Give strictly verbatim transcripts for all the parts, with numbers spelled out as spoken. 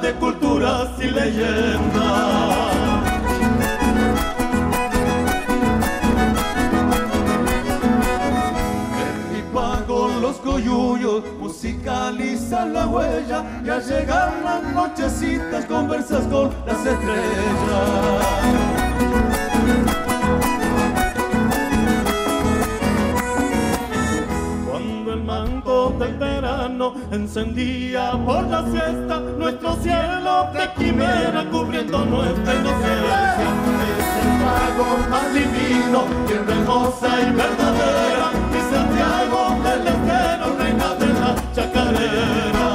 de culturas y leyendas. Los coyullos musicalizan la huella y al llegar las nochecitas conversas con las estrellas. Cuando el manto del verano encendía por la siesta nuestro cielo de quimera cubriendo nuestra inocencia, es el pago más divino, tierra hermosa y verdadera, mi Santiago del Estero, reina de la chacarera.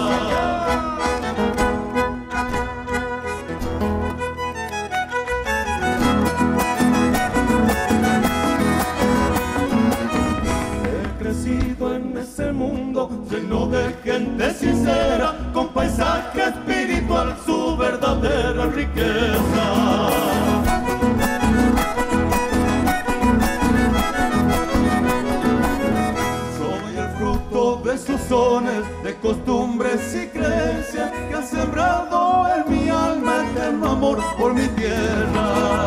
He crecido en ese mundo lleno de gente sincera, con paisaje espiritual, su verdadera riqueza. De sus sones, de costumbres y creencias que han sembrado en mi alma eterno amor por mi tierra.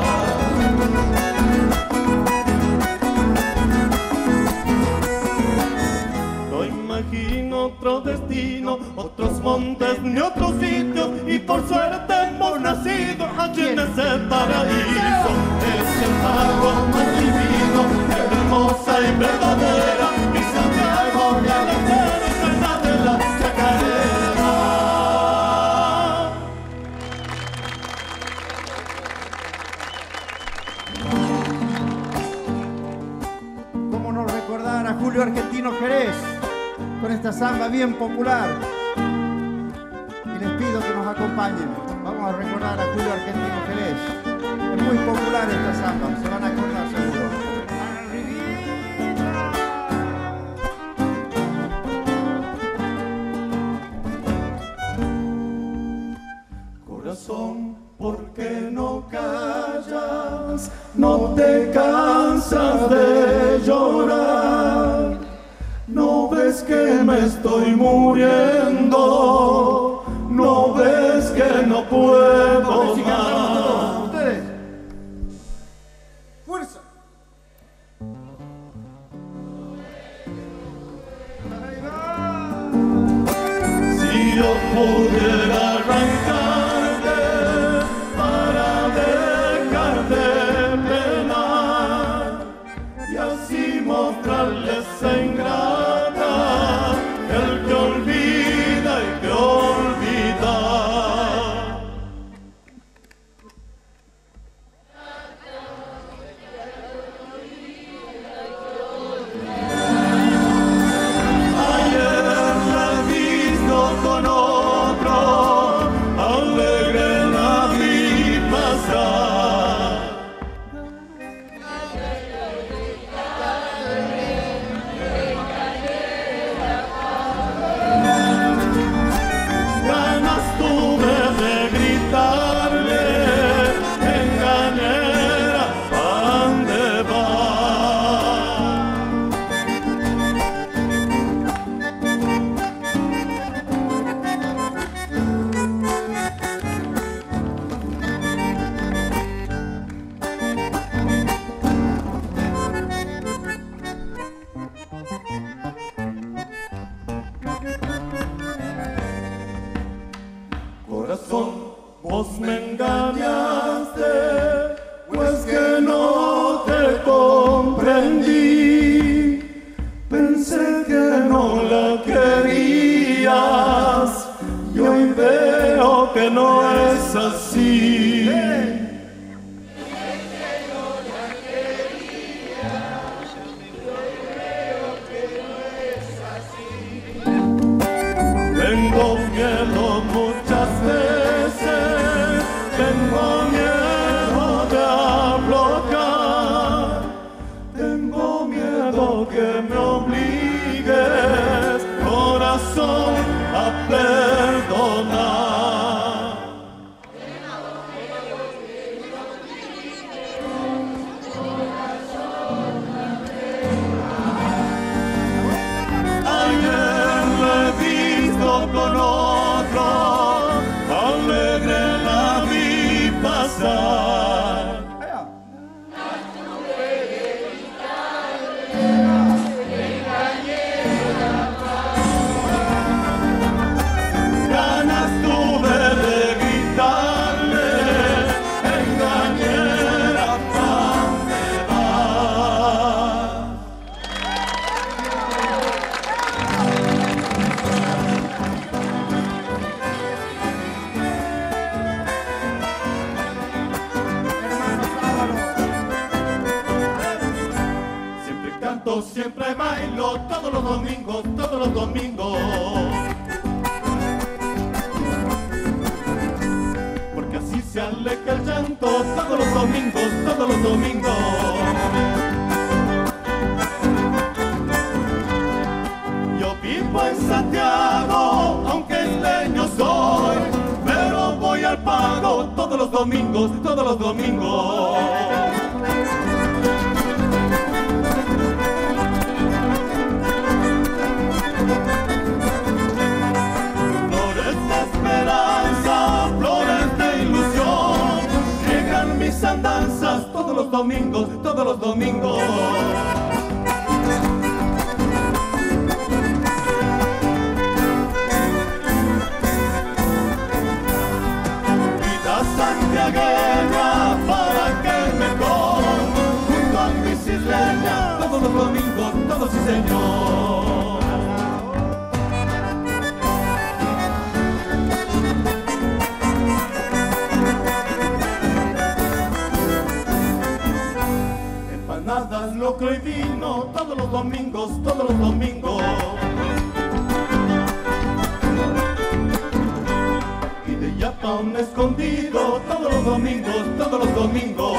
No imagino otro destino, otros montes ni otros sitios, y por suerte hemos nacido allí en ese paraíso. Es el pago más divino, hermosa y verdadera, mi Santiago de la Estero, reina de la chacarera. ¿Cómo no recordar a Julio Argentino Jerez con esta samba bien popular? Y les pido que nos acompañen. Vamos a recordar a Julio Argentino Jerez. Es muy popular esta samba, se van a acordar seguro. Corazón, ¿por qué no callas? No te cansas de llorar. No ves que me estoy muriendo. No ves que no puedo más. Ustedes, fuerza. Si yo pudiera arrancarte para dejarte penar y así mostrarle esa ingrata, el que olvida y que olvida. Ayer la he visto con otro, alegre la vi pasar. Ganas tuve de gritarle, engañera, ¿pa' dónde vas? Corazón, vos me engañaste, pues que no te comprendí. Pensé que no la querías y hoy veo que no es así. Tengo miedo muchas veces, tengo miedo de aflojar, tengo miedo que me obligues, corazón, a perdonar. Ayer lo he visto con otro, llanto siempre bailo, todos los domingos, todos los domingos. Porque así se aleja el llanto, todos los domingos, todos los domingos. Yo vivo en Santiago, aunque isleño soy, pero voy al pago todos los domingos, todos los domingos. Flores de esperanza, flores de ilusión, llegan mis andanzas todos los domingos, todos los domingos. Santiagueña, para que mejor, junto a mis isleñas, todos los domingos, todos sí señor. Empanadas, locro y vino, todos los domingos, todos los domingos. Yapa un escondido, todos los domingos, todos los domingos.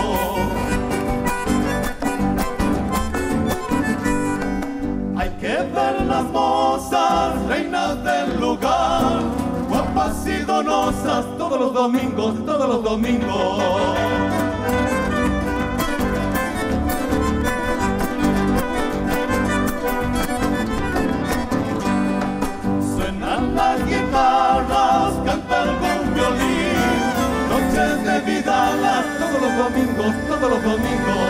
Hay que ver las mozas, reinas del lugar, guapas y donosas, todos los domingos, todos los domingos. Suenan las guitarras, canta algún violín, noches de vidalas, todos los domingos, todos los domingos.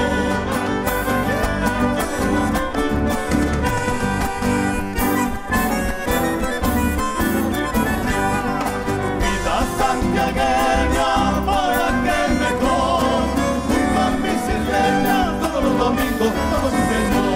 Vida santiagueña, para que mejor, junto a mis isleñas, todos los domingos, todos sí señor.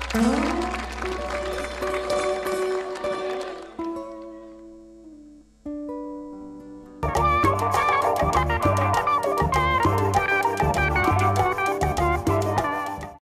Thank you.